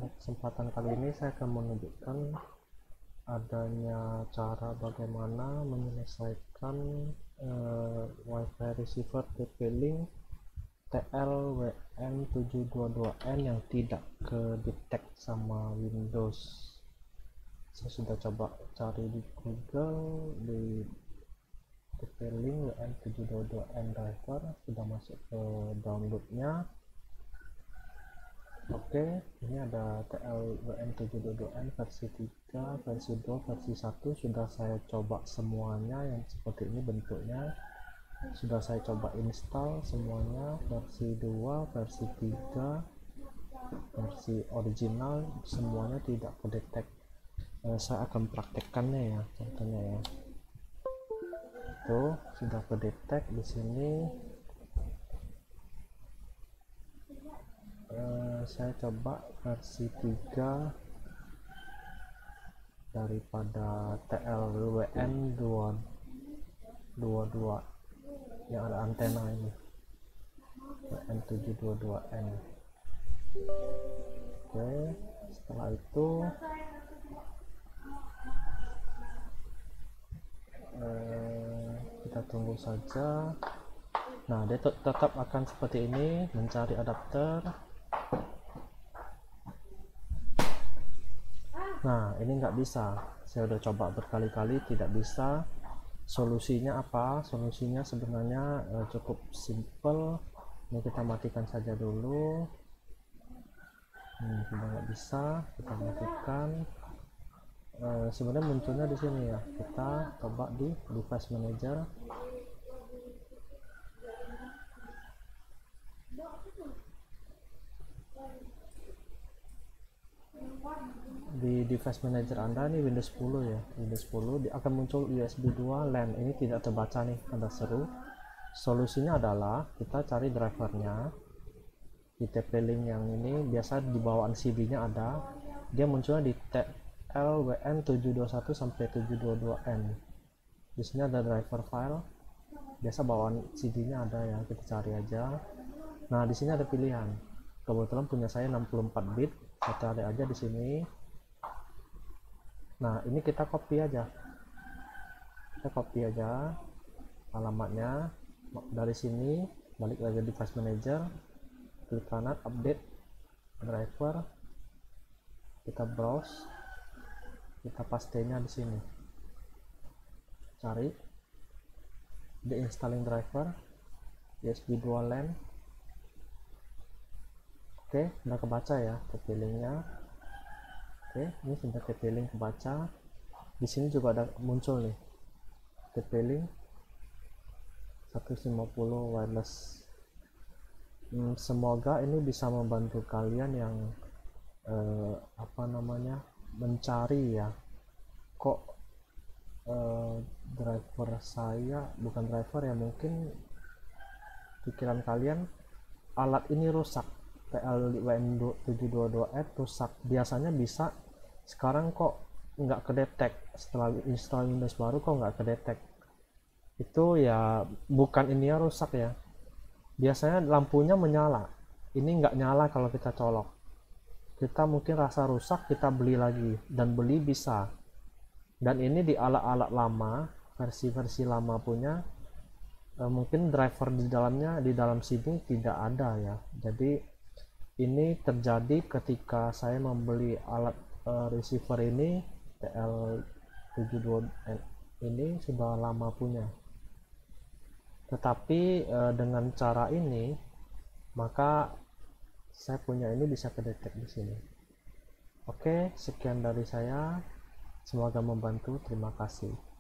pada kesempatan kali ini saya akan menunjukkan adanya cara bagaimana menyelesaikan Wi-Fi receiver TP-Link TL-WN722N yang tidak kedetek sama Windows. Saya sudah coba cari di Google, di TP-Link WN722N driver, sudah masuk ke downloadnya. Oke, ini ada TLWN722N versi 3, versi 2, versi 1. Sudah saya coba semuanya yang seperti ini bentuknya. Sudah saya coba install semuanya, versi 2, versi 3, versi original, semuanya tidak kedetek. Saya akan praktekkannya ya, contohnya ya. Tuh, sudah kedetek di sini. Saya coba versi 3 daripada TLWN222 yang ada antena ini, WN722N. Oke, setelah itu kita tunggu saja. Nah, dia tetap akan seperti ini, mencari adapter. Nah, ini nggak bisa, saya udah coba berkali-kali tidak bisa. Solusinya apa? Solusinya sebenarnya cukup simple. Ini kita matikan saja dulu. Sudah nggak bisa, kita matikan. Sebenarnya munculnya di sini ya, kita coba di device manager. Di device manager Anda nih Windows 10 ya, Windows 10 akan muncul USB 2 LAN. Ini tidak terbaca nih, ada seru. Solusinya adalah kita cari drivernya di TP-Link yang ini, biasa di bawaan CD-nya ada, dia munculnya di TLWN721 sampai 722N. Di sini ada driver file, biasa bawaan CD-nya ada ya, kita cari aja. Nah, di sini ada pilihan. Kebetulan punya saya 64 bit, saya cari aja di sini. Nah, ini kita copy aja. Kita copy aja alamatnya dari sini, balik lagi di device manager, klik kanan update driver, kita browse, kita pastenya di sini, cari di installing driver USB 2 LAN. Oke, udah kebaca ya TP-Link-nya. Oke, ini sudah TP-Link kebaca. Di sini juga ada muncul nih TP-Link 150 wireless. Semoga ini bisa membantu kalian yang mencari ya, kok driver saya bukan driver ya, mungkin pikiran kalian alat ini rusak, TLWN722N rusak. Biasanya bisa, sekarang kok nggak kedetek, setelah install Windows baru kok nggak kedetek. Itu ya bukan ini ya rusak ya, biasanya lampunya menyala, ini nggak nyala kalau kita colok. Kita mungkin rasa rusak, kita beli lagi, dan beli bisa. Dan ini di alat-alat lama, versi-versi lama punya, mungkin driver di dalamnya, di dalam sini tidak ada ya. Jadi ini terjadi ketika saya membeli alat receiver ini, TL72N ini sudah lama punya. Tetapi dengan cara ini, maka saya punya ini bisa kedetek di sini. Oke, sekian dari saya. Semoga membantu. Terima kasih.